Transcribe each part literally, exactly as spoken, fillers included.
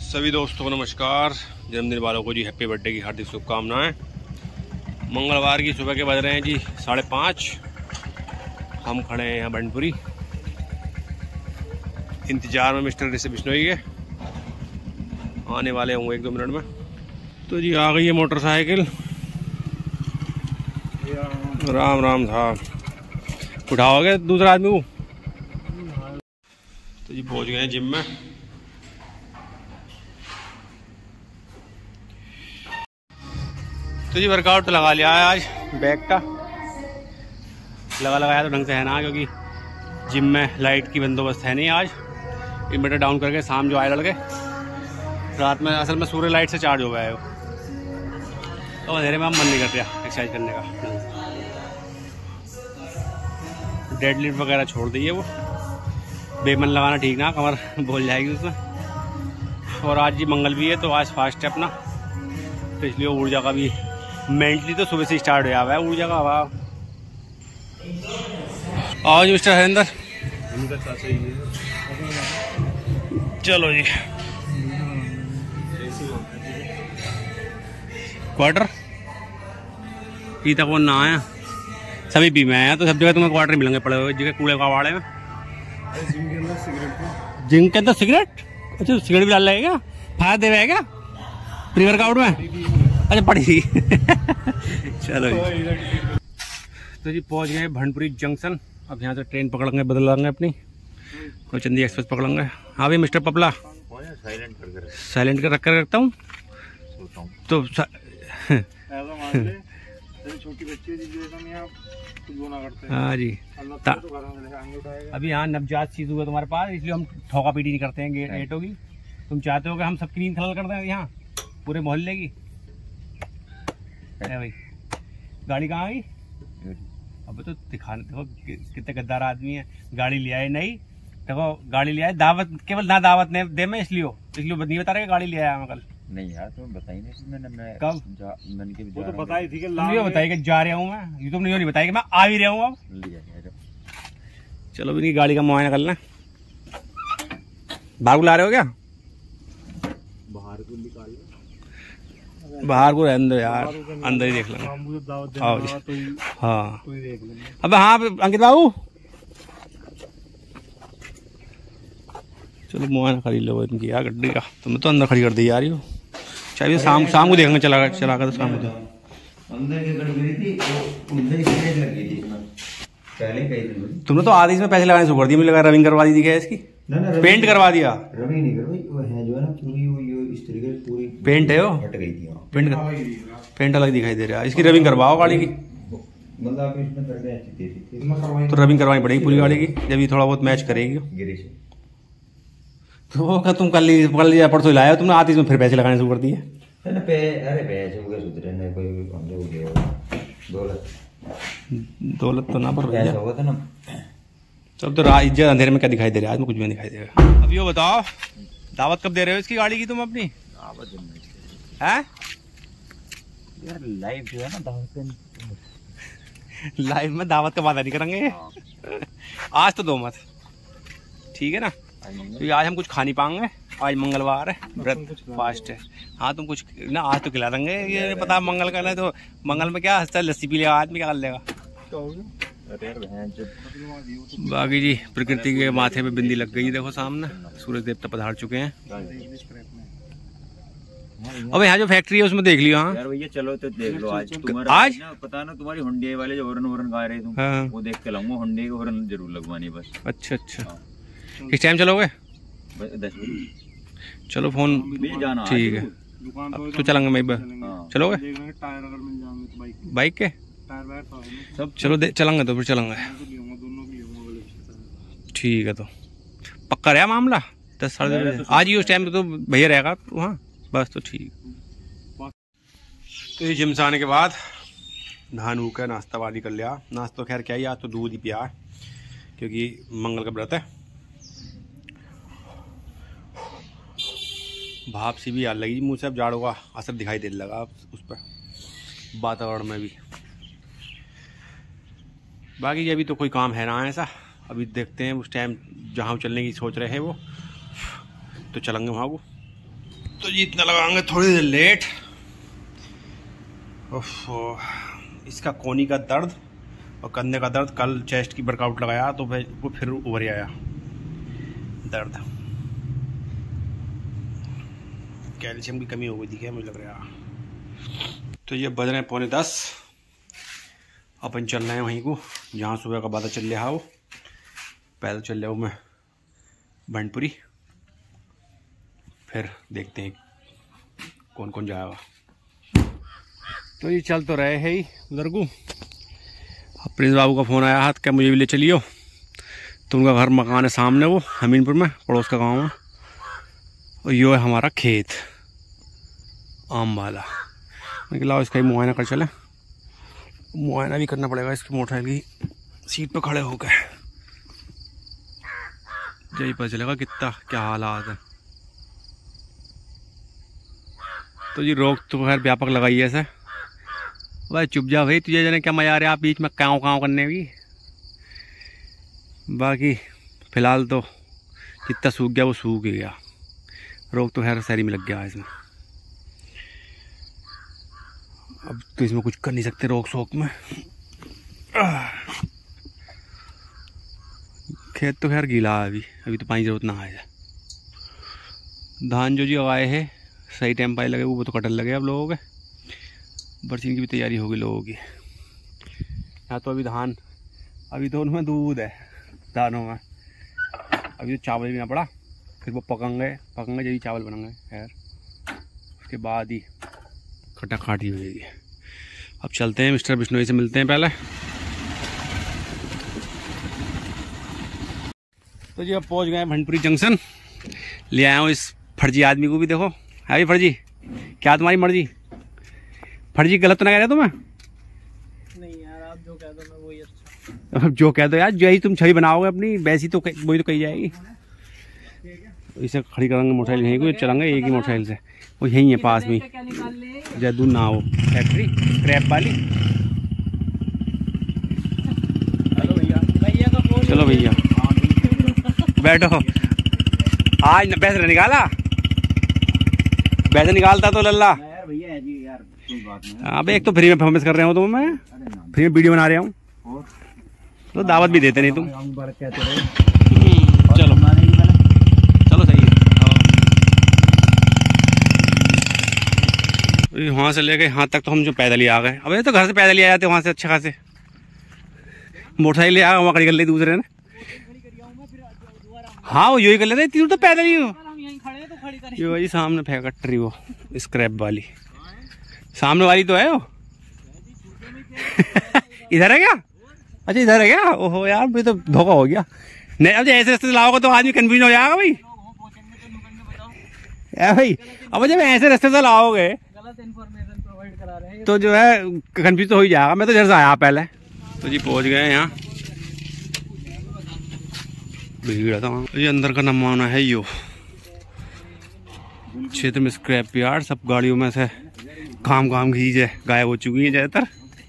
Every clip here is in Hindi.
सभी दोस्तों को नमस्कार। जन्मदिन वालों को जी हैप्पी बर्थडे की हार्दिक शुभकामनाएं। मंगलवार की सुबह के बज रहे हैं जी साढ़े पाँच। हम खड़े हैं यहाँ भंडपुरी, इंतजार में मिस्टर ऋषि बिश्नोई के। आने वाले होंगे एक दो मिनट में। तो जी आ गई है मोटरसाइकिल। राम राम साहब, उठाओगे दूसरा आदमी को। तो जी पहुँच गए हैं जिम में। तो जी वर्कआउट तो लगा लिया है आज, बैक का लगा लगाया तो ढंग से है ना, क्योंकि जिम में लाइट की बंदोबस्त है नहीं आज। इन्वर्टर डाउन करके शाम जो आए लड़के, रात में असल में सूर्य लाइट से चार्ज हो गया है वो, तो अंधेरे में हम मन नहीं करते एक्सरसाइज करने का। डेड लिफ्ट वगैरह छोड़ दी है वो, बेमन लगाना ठीक ना, कमर बोल जाएगी उसमें। और आज जी मंगल भी है तो आज फास्ट है अपना, तो इसलिए ऊर्जा का भी मेंटली तो सुबह से स्टार्ट हो गया है ऊर्जा का हवा। आओ जी मिस्टर हरिंदर, चलो जी। क्वार्टर पीता कौन ना आया, सभी पी में आया, तो सब जगह तुम्हें क्वार्टर मिलेंगे पड़े हुए जगह कूड़े कबाड़े में। जिम के अंदर सिगरेट? अच्छा सिगरेट भी डाल लगेगा, फायदा दे रहेगा प्री वर्कआउट में। अच्छा पड़ी चलो जी। तो जी पहुंच गए भंडपुरी जंक्शन। अब यहाँ से ट्रेन पकड़ेंगे, बदल लेंगे अपनी, और चंदी एक्सप्रेस पकड़ेंगे। हाँ भाई मिस्टर पपला, साइलेंट कर साइलेंट कर रख कर रखता हूँ तो छोटी बच्ची हाँ जी। अभी यहाँ नवजात शिशु है तुम्हारे पास, इसलिए हम ठोका पीटी नहीं करते हैं गेटों की। तुम चाहते हो कि हम सबकी नींद खलल कर दें यहाँ पूरे मोहल्ले की? है भाई, गाड़ी कहाँ गई? अब तो दिखाने देखो कितने गद्दार आदमी है। गाड़ी ले आए नहीं, देखो गाड़ी ले आए, दावत केवल ना दावत नहीं दे मैं इसलिए इसलिए नहीं बता रहे गाड़ी ले आया मैं कल। नहीं यार तुम बताई नहीं, मैंने मैं कब मैंने के वो तो बताई थी कि तुमने बताई कि जा रहा हूँ मैं, ये तुमने नहीं बताई कि मैं आ भी रहा हूँ। अब चलो भी गाड़ी का मुआयना कर लें। बाहर को ला रहे हो क्या? बाहर को निकाल बाहर को अंदर यार, अंदर ही देख लेंगे। हाँ हाँ अब हाँ अंकित बाबू चलो मुआयना खरीद लो इनकी यार गड्डी का। तुमने तो अंदर खड़ी कर दी यार यो। चाहिए शाम शाम को देखेंगे, चला चला कर शाम को तो अंदर की गड़बड़ी थी, वो उधर ही लगी थी इसमें पहले कई दिन। तुमने तो आधे इसमें पैसे लगाने शुरू कर दिए, मुझे लगा रविंग करवा दी क्या इसकी? ना ना पेंट करवा दिया। रवि नहीं करवाई, वो है जो है ना पूरी वो इस तरीके से पूरी पेंट है वो, हट गई थी। पेंट कर, पेंट अलग दिखाई दे रहा है। इसकी रविंग करवाओ गाड़ी की, मतलब आप इसमें करके अच्छी थी तो रविंग करवानी पड़ेगी पूरी गाड़ी की, जब ये थोड़ा बहुत मैच करेगी। गिरीश तो वो क्या तुम कल कल या परसों लाया तुमने, आती इसमें फिर पैसे लगाने शुरू कर दिए। ना पे अरे पैसे हो गए सुधरे नहीं, कोई हम लोग गए दौलत दौलत तो ना पर ऐसा हुआ था ना। सब तो रात इज्जत अंधेरे में क्या दिखाई दे रहा है, आज में कुछ भी नहीं दिखाई देगा। अब ये बताओ दावत कब दे रहे हो इसकी गाड़ी की तुम अपनी? दावत हैं यार लाइव जो है ना दावत लाइव में दावत का वादा नहीं करेंगे आज तो दो मत, ठीक है ना? क्योंकि आज हम कुछ खा नहीं पाएंगे, आज मंगलवार है, व्रत फास्ट है। हाँ तुम कुछ ना आज तो खिला देंगे, ये पता मंगल का है तो मंगल में क्या हंसता लस्सी पी लेगा आदमी, क्या कर लेगा। बाकी जी प्रकृति के माथे पे बिंदी लग गई, देखो सामने सूरज देवता पधार चुके हैं। अब यहाँ जो फैक्ट्री है उसमें देख लियो। हाँ यार भैया चलो तो देख लो आज तुम्हारा आज ना पता ना तुम्हारी हुंडे वाले जो हॉर्न वॉर्न गा रहे तुम, हाँ। वो देख के लाऊंगा, हुंडे के हॉर्न जरूर लगवानी बस। अच्छा अच्छा, किस टाइम चलोगे? दस बजे चलो फोन जाना ठीक है, तो चलेंगे मैं चलोगे टायर अगर मिल जाएंगे तो बाइक बाइक के टायर वायर सब चलो चलेंगे तो फिर चलेंगे। ठीक है तो पक्का रहा मामला, दस साढ़े दस बजे आज ही उस टाइम पे तो भैया रहेगा वहाँ बस, तो ठीक। तो ये जिम से आने के बाद नहान भूख है, नाश्ता वाली कर लिया। नाश्ता खैर क्या ही, आज तो दूध ही पिया क्योंकि मंगल का व्रत है। भाप सी भी याद लगी मुँह से, अब जाड़ों का असर दिखाई देने लगा उस पर वातावरण में भी। बाकी अभी तो कोई काम है ना ऐसा, अभी देखते हैं उस टाइम जहाँ चलने की सोच रहे हैं वो, तो चलेंगे वहाँ को। तो जी इतना लगाएंगे थोड़ी देर लेट। ओफो, इसका कोनी का दर्द और कंधे का दर्द, कल चेस्ट की वर्कआउट लगाया तो भाई वो फिर उभर आया दर्द। कैल्शियम की कमी हो गई थी क्या, मुझे लग रहा है। तो ये बज रहे हैं पौने दस, अपन चल रहे हैं वहीं को जहाँ सुबह का बादल चल रहा हो। पैदल चल रहा हूँ मैं भंडपुरी, फिर देखते हैं कौन कौन जाएगा। तो ये चल तो रहे है ही उधर को। प्रिंस बाबू का फ़ोन आया हाथ, क्या मुझे भी ले चलियो। तो उनका घर मकान है सामने, वो हमीनपुर में, पड़ोस का गांव है। और यो है हमारा खेत आम वाला। मैं लाओ इसका ही मुआयना कर चले। मुआयना भी करना पड़ेगा इसकी मोटरसाइकिल की सीट पर खड़े होकर, यही पता चलेगा कितना क्या हालात है। तो जी रोक तो खैर व्यापक लगाई है ऐसा। भाई चुप जा भाई, तुझे जाने क्या मजा आ रहा है आप बीच में काँव काँव करने की। बाकी फिलहाल तो जितना सूख गया वो सूख ही गया। रोक तो खैर शहरी में लग गया है इसमें। अब तो इसमें कुछ कर नहीं सकते रोक सोक में। खेत तो खैर गीला है अभी, अभी तो पानी जरूरत ना आए। धान जो जी आए हैं सही टाइम पाए लगे, वो तो कटल लगे अब लोगों के। बरसीन की भी तैयारी होगी लोगों की। यहाँ तो अभी धान, अभी तो उनमें दूध है दानों में। अभी तो चावल भी ना पड़ा, फिर वो पकेंगे पकेंगे जब चावल बनेंगे खैर, उसके बाद ही खट्टा खाटी हो जाएगी। अब चलते हैं मिस्टर बिश्नोई से मिलते हैं पहले। तो जी अब पहुंच गए भंडपुरी जंक्शन। ले आया हूँ इस फर्जी आदमी को भी, देखो है भी फर्जी। क्या तुम्हारी मर्जी? फर्जी गलत तो ना कह रहे तुम्हें? नहीं यार, आप जो कह दो मैं वही अच्छा। अब जो कह दो यार, जो ही तुम छवि बनाओगे अपनी वैसी तो वही तो कही जाएगी। इसे खड़ी करेंगे मोटरसाइकिल यहीं को, चलेंगे एक ही मोटरसाइकिल से। वो यहीं है पास में, जैदून ना हो फैक्ट्री क्रैप वाली। चलो भैया बैठो। आज न पैसे निकाला, पैसे निकालता तो लल्ला। यार भैया है जी यार, कोई बात नहीं। अब एक तो फ्री में फेमस कर रहे हो तुम, मैं फ्री में वीडियो बना रहा हूँ तो दावत भी देते नहीं तुम। चलो चलो सही है। वहाँ से लेके यहाँ तक तो हम जो पैदल ही आ गए। अब ये तो घर से पैदल ही आ जाते वहाँ से अच्छे खासे। मोटरसाइकिल ले आ वहाँ खड़ी कर लेते दूसरे ने। हाँ वो यही कर लेते, तीन तो पैदल ही हो। ये वही सामने फैक्ट्री वो स्क्रैप वाली, सामने वाली तो है वो। इधर है क्या? अच्छा इधर है क्या? ओहो यार मुझे तो धोखा हो गया। नहीं अब ऐसे रास्ते लाओगे तो आदमी कंफ्यूज हो जाएगा भाई। है भाई, अब जब ऐसे रास्ते से लाओगे गलत इन्फॉर्मेशन प्रोवाइड करा रहे हैं तो जो है कंफ्यूज तो हो ही जाएगा। मैं तो इधर से आया पहले। तो जी पहुंच गए यहाँ, भीड़ था। ये अंदर का नमूना है यो क्षेत्र में स्क्रैप यार्ड। सब गाड़ियों में से काम काम की चीजें गायब हो चुकी हैं ज़्यादातर,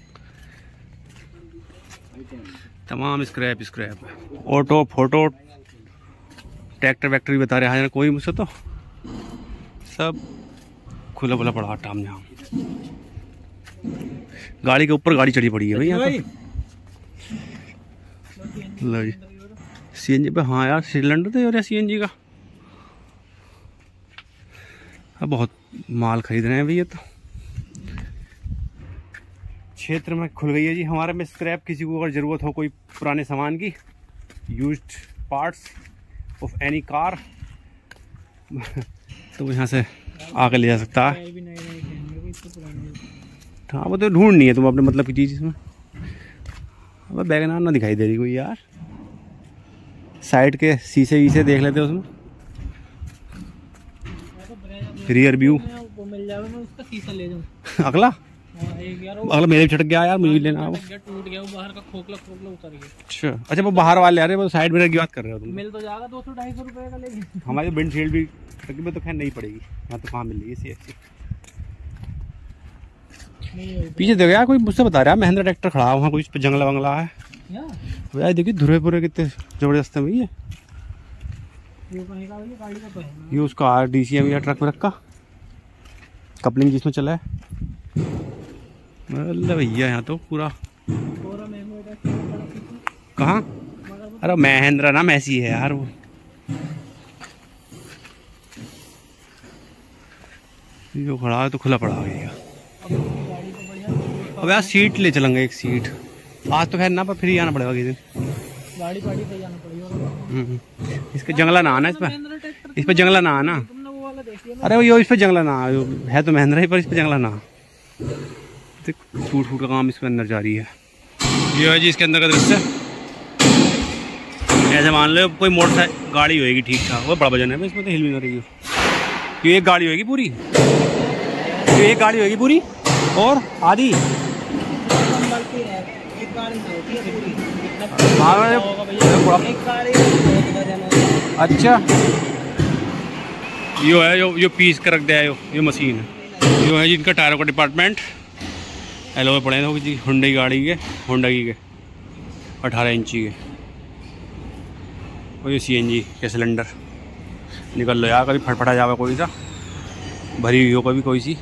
तमाम स्क्रैप स्क्रैप। ऑटो फोटो ट्रैक्टर वैक्टर भी बता रहे हैं कोई मुझसे, तो सब खुला खुला पड़ा टाम जाम। गाड़ी के ऊपर गाड़ी चढ़ी पड़ी है भाई यहाँ तो। सीएनजी पे, हाँ यार सिलेंडर तो यार सीएनजी का। अब बहुत माल खरीद रहे हैं भैया। तो क्षेत्र में खुल गई है जी हमारे में स्क्रैप। किसी को अगर ज़रूरत हो कोई पुराने सामान की, used parts of any car, तो यहाँ से आके ले जा सकता है। हाँ वो तो ढूंढनी है तुम अपने मतलब की चीज़ इसमें। अब बैगनार ना दिखाई दे रही कोई यार। साइड के शीशे वीसे देख लेते उसमें, रियर व्यू। वो मिल जाएगा, मैं उसका शीशा ले जाऊं। अगला एक यार अगला मेरे भी छटक गया यार, मुझे भी लेना है वो। टूट गया वो, बाहर का खोखला खोखला उतर गया। अच्छा अच्छा, वो बाहर वाले आ रहे हैं, वो साइड मिरर की बात कर रहे हो तुम। मिल तो जाएगा दो सौ ढाई सौ रुपए का, लेकिन हमारी विंडशील्ड भी छटकी में तो खैर नहीं पड़ेगी। यहाँ तो कहाँ मिल रही है सी अच्छी। पीछे देखो यार, कोई मुझसे बता रहा है महिंद्रा ट्रैक्टर खड़ा है वहाँ, कोई जंगला वंगला है यार। देखिए धुरे पुरे कितने जबरदस्त है भैया। ये उसका आर डी सी है भैया ट्रक में रखा। कपलिंग जिसमें चला है। अरे भैया यहाँ तो पूरा कहाँ, अरे महेंद्र ना मैसी है यार वो। जो खड़ा है तो खुला पड़ा गया। अब यार सीट ले चलेंगे, एक सीट आज तो खैर ना, पर फिर ही आना पड़ेगा किसी दिन। गाड़ी पाड़ी पे जाना पड़ेगा। इस पे जंगला ना आना, इस पे इस पे जंगला ना आना। अरे वो यो इस पे जंगला ना है तो महिंद्रा ही, पर इस पे जंगला ना। फूट फूट का काम इसके अंदर जारी है। ये है जी इसके अंदर का दृश्य। ऐसे मान लो कोई मोटरसाइकिल गाड़ी होएगी ठीक ठाक, वो बड़ा वजन है, इसमें तो हिल भी ना रही हो। ये एक गाड़ी होएगी पूरी, ये एक गाड़ी होएगी पूरी और आधी अच्छा। यो है यो यो पीस कर रख दिया है, यो यो मशीन है। यो है जिनका टायरों का डिपार्टमेंट। एलो पड़े हो जी हुंडई गाड़ी के, होंडा की के अठारह इंची के। और ये सी एन जी के सिलेंडर निकल लो यार, कभी फटफटा जावे कोई सा भरी हुई हो कभी कोई सी।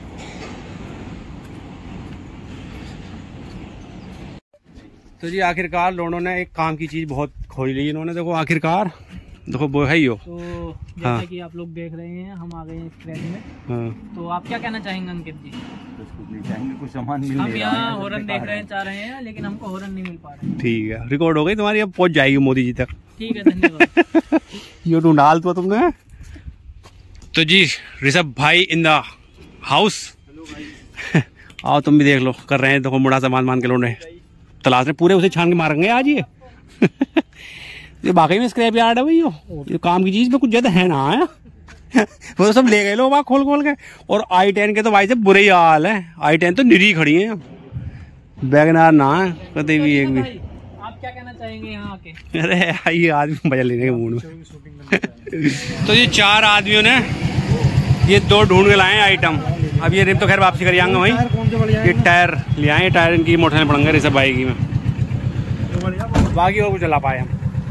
तो जी आखिरकार लोगों ने एक काम की चीज़ बहुत खोज ली इन्होंने। देखो आखिरकार देखो वो है ही हो। तो जैसा हाँ। कि आप लोग देख रहे हैं हम आ गए हैं स्क्रैच में। हाँ। तो आप क्या कहना चाहेंगे अंकित जी? कुछ नहीं चाहेंगे, कुछ सामान मिल हम यहाँ हॉर्न देख रहे हैं, चाह रहे हैं, लेकिन हमको हॉर्न नहीं मिल पा रहा है। ठीक है, रिकॉर्ड हो गई तुम्हारी, अब पहुंच जाएगी मोदी जी तक। ठीक है, धन्यवाद। ये ढूंढ डाल तो तुमने। तो जी ऋषभ भाई इन द हाउस। आओ तुम भी देख लो, कर रहे हैं। देखो मुड़ा सामान मान के लोग तलाश में पूरे उसे छान के मारेंगे आज ये। ये बाकी में स्क्रैप यार्ड है भाई, ये काम की चीज में कुछ ज्यादा है ना आया। वो तो सब ले गए लोग खोल खोल के। और आई टेन के तो भाई से बुरे ही हाल है। आई टेन तो निरी खड़ी है, वैगनार ना है कभी भी एक भी। आप क्या कहना चाहेंगे यहाँ आके? अरे ये आदमी बजा लेने के मूड में। तो ये चार आदमियों ने ये दो ढूंढ के लाए आइटम। अब ये रिम तो खैर वापसी कर जाएंगे वहीं। ये टायर ले आए, टायर इनकी मोटरसाइकिल पड़ेंगे ऋषभ भाई की में, बाकी और कुछ चला पाए हम।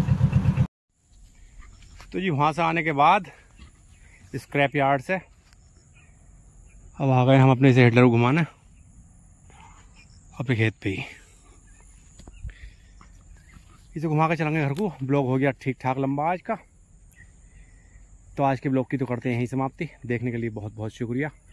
तो जी वहाँ से आने के बाद स्क्रैप यार्ड से अब आ गए हम अपने से हिटलर को घुमाने अपने खेत पे ही। इसे घुमा के चलेंगे घर को। ब्लॉग हो गया ठीक ठाक लंबा आज का। तो आज के ब्लॉग की तो करते हैं यहीं समाप्ति। देखने के लिए बहुत बहुत शुक्रिया।